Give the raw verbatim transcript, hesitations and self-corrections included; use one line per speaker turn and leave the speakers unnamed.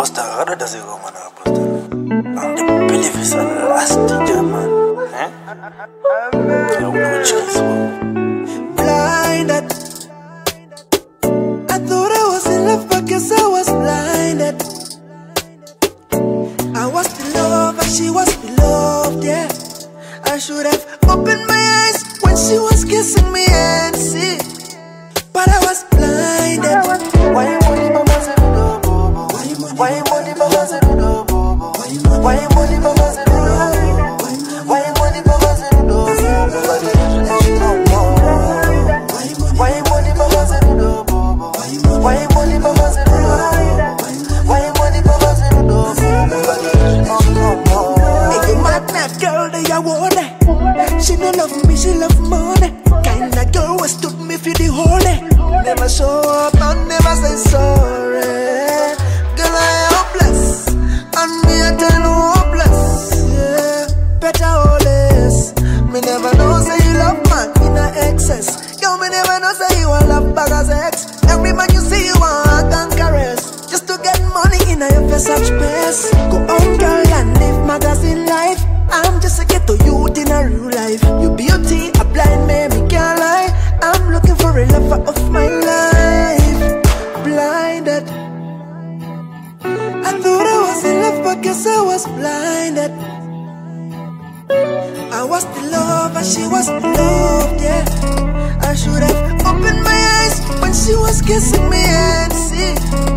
apostar, agora da zero, mano, apostar. Não te believe isso, last day, man. Eh? I don't know what you guys want.
Blinded. I thought I was in love, but guess I was blinded. I was beloved, and she was beloved, yeah. I should have opened my eyes when she was kissing me and see, but I was blinded. Why you money mama say do do bobo? Why you money mama say do do bobo? Why you money mama say do do bobo? Why you money mama say do do bobo? Why you money mama say do do bobo? Why you money mama say do do bobo? Why you money mama say do do bobo? Hey, mad girl, they are water. She no love me, she love money. Kinda girl who stood me for the whole day. Never show up and never say sorry. Girl, I hopeless, and me I tell you hopeless. Yeah, better always. Me never know say you love man in a excess. Yo, me never know say you a love bag as ex. Every man you see you want hug and caress, just to get money in a your face of space. Go on, girl, and live magazine life. I'm just a ghetto youth in a real life. You beauty, a blind man, me can't lie. I'm looking for a lover of my life. Blinded. I thought I was in love, but guess I was blinded. I was the lover, she was the loved, yeah. I should have opened my eyes when she was kissing me and see,